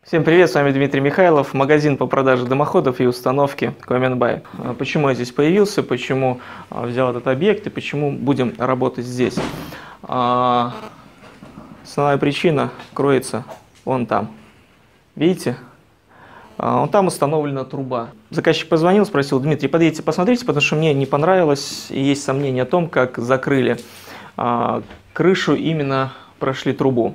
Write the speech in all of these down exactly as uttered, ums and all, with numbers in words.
Всем привет, с вами Дмитрий Михайлов, магазин по продаже дымоходов и установки Common-Buy. Почему я здесь появился, почему взял этот объект и почему будем работать здесь? Основная причина кроется вон там. Видите? Вон там установлена труба. Заказчик позвонил, спросил: Дмитрий, подъедьте, посмотрите, потому что мне не понравилось и есть сомнения о том, как закрыли крышу, именно прошли трубу.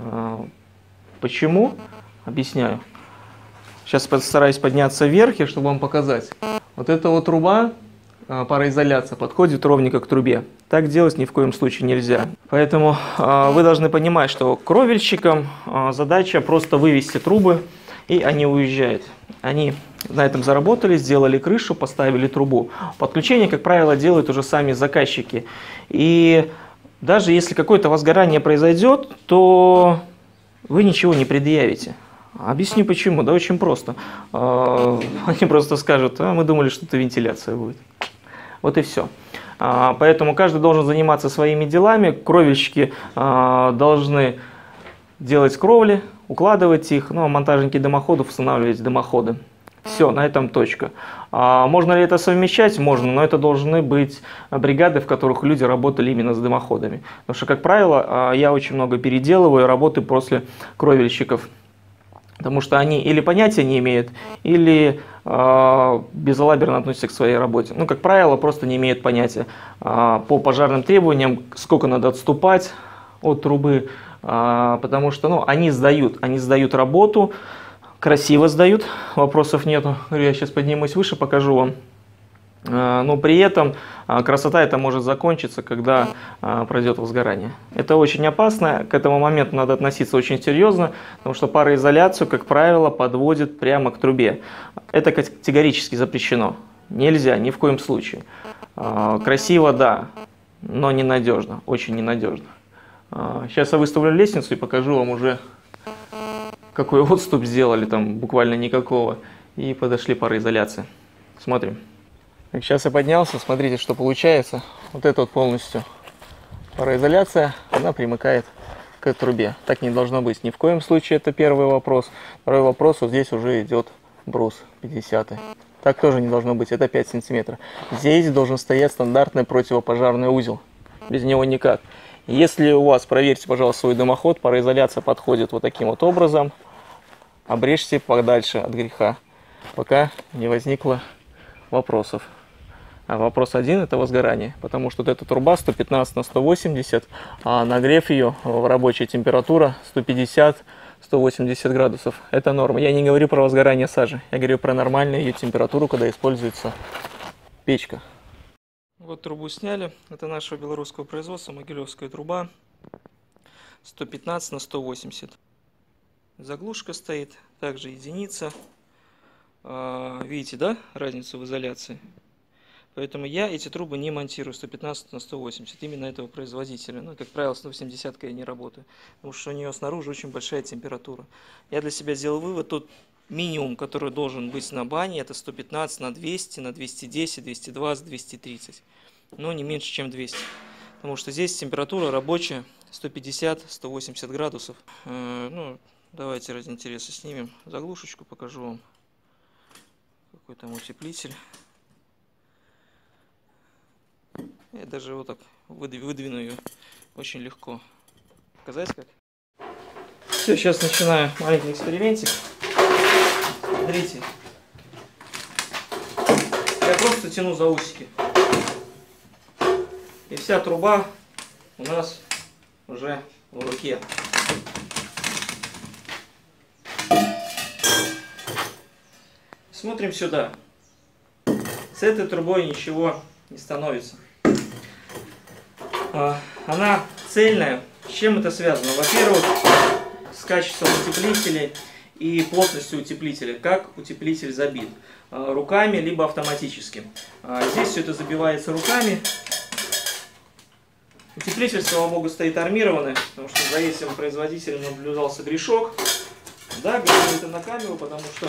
Почему? Объясняю. Сейчас постараюсь подняться вверх, чтобы вам показать. Вот эта вот труба, пароизоляция, подходит ровненько к трубе. Так делать ни в коем случае нельзя. Поэтому э, вы должны понимать, что кровельщикам э, задача просто вывести трубы, и они уезжают. Они на этом заработали, сделали крышу, поставили трубу. Подключение, как правило, делают уже сами заказчики. И даже если какое-то возгорание произойдет, то вы ничего не предъявите. Объясню почему. Да очень просто. Они просто скажут: а мы думали, что это вентиляция будет. Вот и все. Поэтому каждый должен заниматься своими делами. Кровельщики должны делать кровли, укладывать их, ну а монтажники дымоходов устанавливать дымоходы. Все, на этом точка. Можно ли это совмещать? Можно, но это должны быть бригады, в которых люди работали именно с дымоходами. Потому что, как правило, я очень много переделываю работы после кровельщиков. Потому что они или понятия не имеют, или э, безалаберно относятся к своей работе. Ну, как правило, просто не имеют понятия э, по пожарным требованиям, сколько надо отступать от трубы, э, потому что ну, они сдают, они сдают работу, красиво сдают, вопросов нету. Я сейчас поднимусь выше, покажу вам. Но при этом красота это может закончиться, когда пройдет возгорание. Это очень опасно, к этому моменту надо относиться очень серьезно, потому что пароизоляцию, как правило, подводит прямо к трубе. Это категорически запрещено. Нельзя, ни в коем случае. Красиво, да, но ненадежно, очень ненадежно. Сейчас я выставлю лестницу и покажу вам уже, какой отступ сделали, там буквально никакого, и подошли пароизоляции. Смотрим. Сейчас я поднялся, смотрите, что получается. Вот это вот полностью пароизоляция, она примыкает к трубе. Так не должно быть ни в коем случае, это первый вопрос. Второй вопрос, вот здесь уже идет брус пятидесятый. Так тоже не должно быть, это пять сантиметров. Здесь должен стоять стандартный противопожарный узел, без него никак. Если у вас, проверьте, пожалуйста, свой дымоход, пароизоляция подходит вот таким вот образом, обрежьте подальше от греха, пока не возникло вопросов. А вопрос один — это возгорание, потому что вот эта труба сто пятнадцать на сто восемьдесят, а нагрев ее в рабочая температура сто пятьдесят — сто восемьдесят градусов. Это норма. Я не говорю про возгорание сажи, я говорю про нормальную ее температуру, когда используется печка. Вот трубу сняли, это нашего белорусского производства, могилевская труба, сто пятнадцать на сто восемьдесят. Заглушка стоит, также единица. Видите, да, разницу в изоляции? Поэтому я эти трубы не монтирую сто пятнадцать на сто восемьдесят, именно этого производителя. Ну, как правило, сто восемьдесят я не работаю, потому что у нее снаружи очень большая температура. Я для себя сделал вывод, тот минимум, который должен быть на бане, это сто пятнадцать на двести, на двести десять, двести двадцать, двести тридцать. Но не меньше, чем двести. Потому что здесь температура рабочая сто пятьдесят — сто восемьдесят градусов. Э, ну, давайте ради интереса снимем заглушечку, покажу вам. Какой там утеплитель. Я даже вот так выдвину ее очень легко. Показать как? Все, сейчас начинаю маленький экспериментик. Смотрите. Я просто тяну за усики. И вся труба у нас уже в руке. Смотрим сюда. С этой трубой ничего не становится. Она цельная. С чем это связано? Во-первых, с качеством утеплителей и плотностью утеплителя. Как утеплитель забит? Руками, либо автоматически. Здесь все это забивается руками. Утеплитель, слава богу, стоит армированный, потому что за этим производителем наблюдался грешок. Да, говорю это на камеру, потому что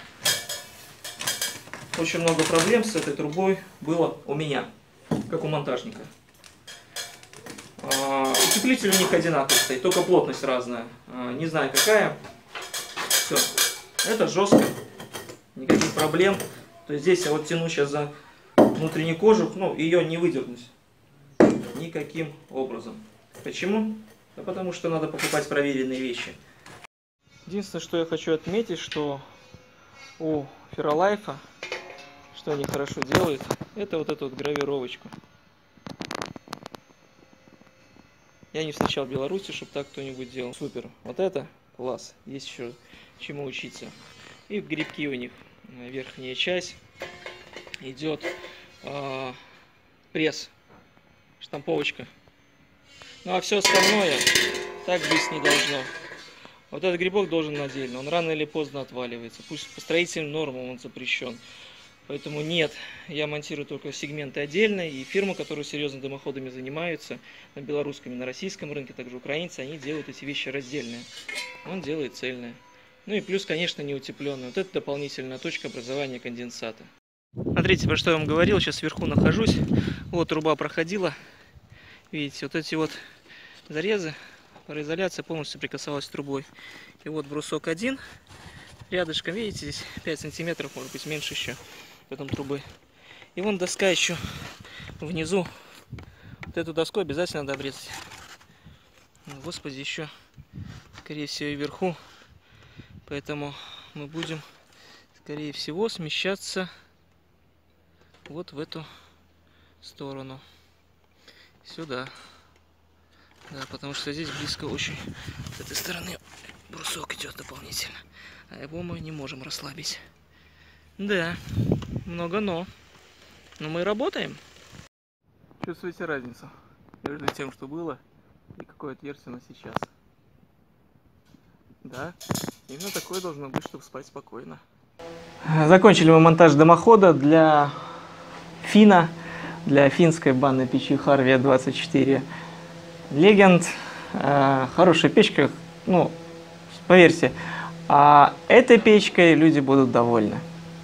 очень много проблем с этой трубой было у меня, как у монтажника. Утеплитель у них одинаковый стоит, только плотность разная. Не знаю какая. Все. Это жестко. Никаких проблем. То есть здесь я вот тяну сейчас за внутреннюю кожу, ну, ее не выдернуть никаким образом. Почему? Да потому что надо покупать проверенные вещи. Единственное, что я хочу отметить, что у Ferrolife, что они хорошо делают, это вот эту вот гравировочку. Я не встречал в Беларуси, чтобы так кто-нибудь делал. Супер. Вот это класс. Есть еще чему учиться. И грибки у них. Верхняя часть идет э, пресс, штамповочка. Ну а все остальное так быть не должно. Вот этот грибок должен отдельно. Он рано или поздно отваливается. Пусть по строительным нормам он запрещен. Поэтому нет, я монтирую только сегменты отдельно, и фирмы, которые серьезно дымоходами занимаются, на белорусском и на российском рынке, также украинцы, они делают эти вещи раздельные. Он делает цельные. Ну и плюс, конечно, не утепленные. Вот это дополнительная точка образования конденсата. Смотрите, про что я вам говорил, сейчас вверху нахожусь. Вот труба проходила. Видите, вот эти вот зарезы, пароизоляция полностью соприкасалась с трубой. И вот брусок один, рядышком, видите, здесь пять сантиметров, может быть меньше еще. Потом трубы. И вон доска еще внизу. Вот эту доску обязательно надо обрезать. Господи, еще, скорее всего, и вверху. Поэтому мы будем, скорее всего, смещаться вот в эту сторону. Сюда. Да, потому что здесь близко очень. С этой стороны брусок идет дополнительно. А его мы не можем расслабить. Да, много но. Но мы работаем. Чувствуете разницу между тем, что было, и какое отверстие на сейчас? Да, именно такое должно быть, чтобы спать спокойно. Закончили мы монтаж дымохода для финна, для финской банной печи Harvia двадцать четыре Legend. Хорошая печка, ну, поверьте, а этой печкой люди будут довольны.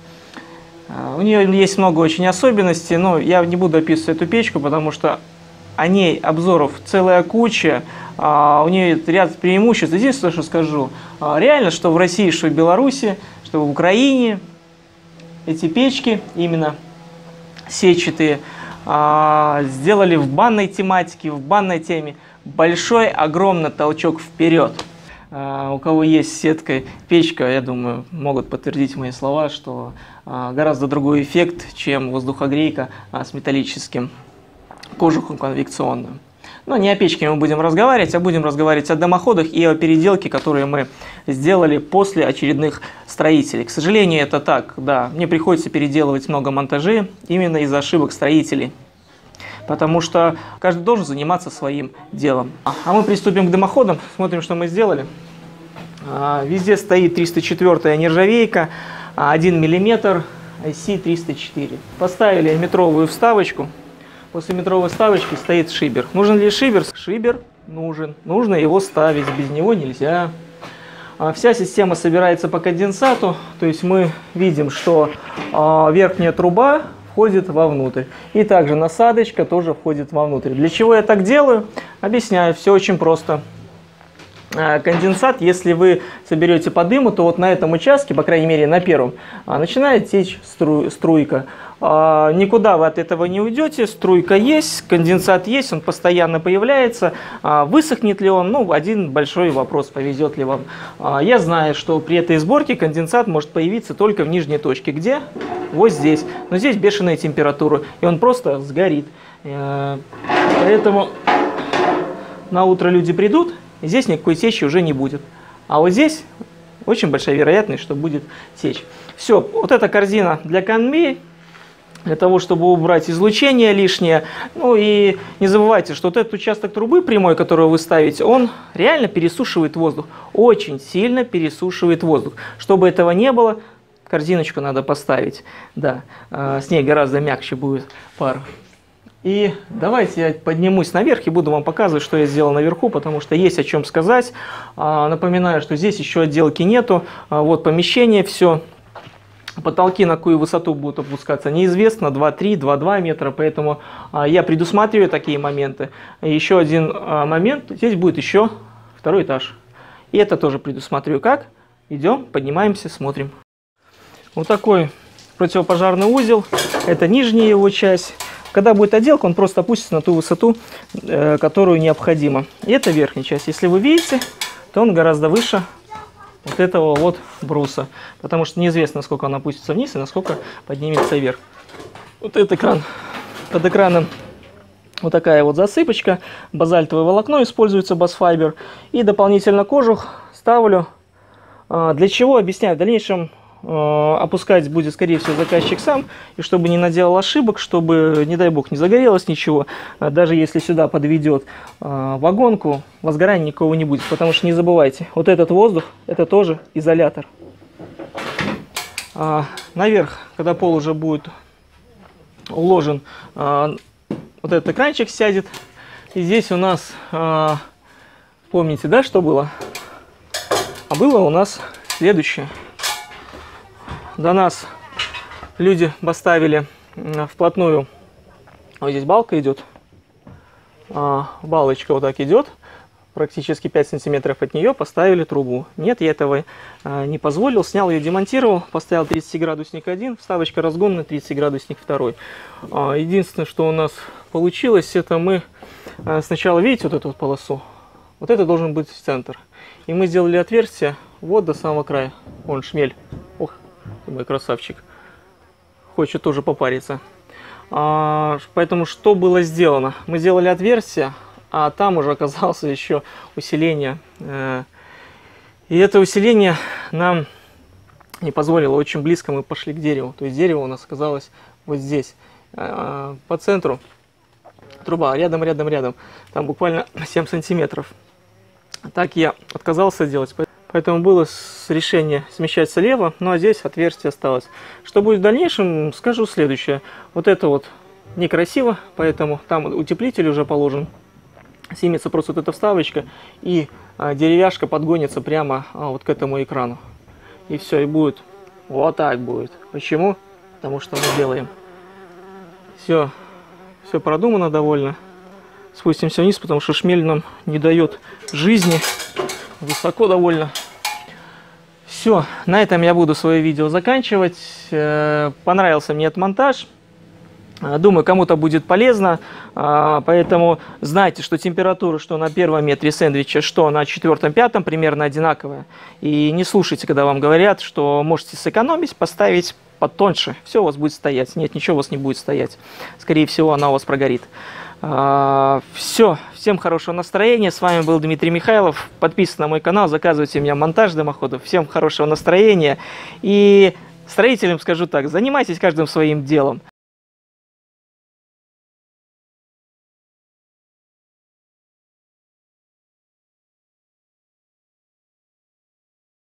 У нее есть много очень особенностей, но я не буду описывать эту печку, потому что о ней обзоров целая куча, у нее ряд преимуществ. Единственное, что скажу, реально, что в России, что в Беларуси, что в Украине эти печки, именно сетчатые, сделали в банной тематике, в банной теме большой, огромный толчок вперед. У кого есть сетка, печка, я думаю, могут подтвердить мои слова, что гораздо другой эффект, чем воздухогрейка с металлическим кожухом конвекционным. Но не о печке мы будем разговаривать, а будем разговаривать о дымоходах и о переделке, которые мы сделали после очередных строителей. К сожалению, это так, да, мне приходится переделывать много монтажей именно из-за ошибок строителей. Потому что каждый должен заниматься своим делом. А мы приступим к дымоходам, смотрим, что мы сделали. Везде стоит триста четвёртая нержавейка, один миллиметр, ай си триста четыре. Поставили метровую вставочку. После метровой вставочки стоит шибер. Нужен ли шибер? Шибер нужен. Нужно его ставить, без него нельзя. Вся система собирается по конденсату, то есть мы видим, что верхняя труба входит вовнутрь. И также насадочка тоже входит вовнутрь. Для чего я так делаю? Объясняю, все очень просто. Конденсат, если вы соберете по дыму, то вот на этом участке, по крайней мере на первом, начинает течь струй, струйка. Никуда вы от этого не уйдете, струйка есть, конденсат есть, он постоянно появляется. Высохнет ли он? Ну, один большой вопрос, повезет ли вам. Я знаю, что при этой сборке конденсат может появиться только в нижней точке. Где? Вот здесь. Но здесь бешеная температура, и он просто сгорит. Поэтому на утро люди придут, и здесь никакой течи уже не будет. А вот здесь очень большая вероятность, что будет течь. Все, вот эта корзина для конвей, для того, чтобы убрать излучение лишнее. Ну и не забывайте, что вот этот участок трубы прямой, который вы ставите, он реально пересушивает воздух. Очень сильно пересушивает воздух. Чтобы этого не было, корзиночку надо поставить. Да, с ней гораздо мягче будет пар. И давайте я поднимусь наверх и буду вам показывать, что я сделал наверху, потому что есть о чем сказать. Напоминаю, что здесь еще отделки нету. Вот помещение, все. Потолки на какую высоту будут опускаться, неизвестно, два-три, два-два метра, поэтому я предусматриваю такие моменты. Еще один момент, здесь будет еще второй этаж. И это тоже предусматриваю как? Идем, поднимаемся, смотрим. Вот такой противопожарный узел. Это нижняя его часть. Когда будет отделка, он просто опустится на ту высоту, э, которую необходимо. И это верхняя часть. Если вы видите, то он гораздо выше вот этого вот бруса. Потому что неизвестно, насколько он опустится вниз и насколько поднимется вверх. Вот этот экран. Под экраном вот такая вот засыпочка. Базальтовое волокно используется, басфайбер. И дополнительно кожух ставлю. Для чего, объясняю. В дальнейшем опускать будет, скорее всего, заказчик сам. И чтобы не наделал ошибок, чтобы, не дай бог, не загорелось ничего. Даже если сюда подведет вагонку, возгорания никого не будет. Потому что не забывайте, вот этот воздух, это тоже изолятор. Наверх, когда пол уже будет уложен, вот этот экранчик сядет. И здесь у нас, помните, да, что было? А было у нас следующее. До нас люди поставили вплотную, вот здесь балка идет, балочка вот так идет, практически пять сантиметров от нее поставили трубу. Нет, я этого не позволил, снял ее, демонтировал, поставил тридцать градусник один, вставочка разгонная, тридцать градусник второй. Единственное, что у нас получилось, это мы сначала, видите, вот эту вот полосу, вот это должен быть центр. И мы сделали отверстие вот до самого края. Вон шмель. Ох, мой красавчик. Хочет тоже попариться. А, поэтому что было сделано? Мы сделали отверстие, а там уже оказалось еще усиление. И это усиление нам не позволило. Очень близко мы пошли к дереву. То есть дерево у нас оказалось вот здесь. По центру труба. Рядом, рядом, рядом. Там буквально семь сантиметров. Так я отказался делать, поэтому было решение смещать слева, ну а здесь отверстие осталось. Что будет в дальнейшем, скажу следующее. Вот это вот некрасиво, поэтому там утеплитель уже положен. Снимется просто вот эта вставочка, и а, деревяшка подгонится прямо а, вот к этому экрану. И все, и будет вот так будет. Почему? Потому что мы делаем. Все, все продумано довольно. Спустимся вниз, потому что шмель нам не дает жизни. Высоко довольно. Все, на этом я буду свое видео заканчивать. Понравился мне этот монтаж. Думаю, кому-то будет полезно. Поэтому знайте, что температура, что на первом метре сэндвича, что на четвертом-пятом примерно одинаковая. И не слушайте, когда вам говорят, что можете сэкономить, поставить потоньше. Все у вас будет стоять. Нет, ничего у вас не будет стоять. Скорее всего, она у вас прогорит. Все, всем хорошего настроения. С вами был Дмитрий Михайлов. Подписывайтесь на мой канал, заказывайте у меня монтаж дымоходов. Всем хорошего настроения. И строителям скажу так: занимайтесь каждым своим делом.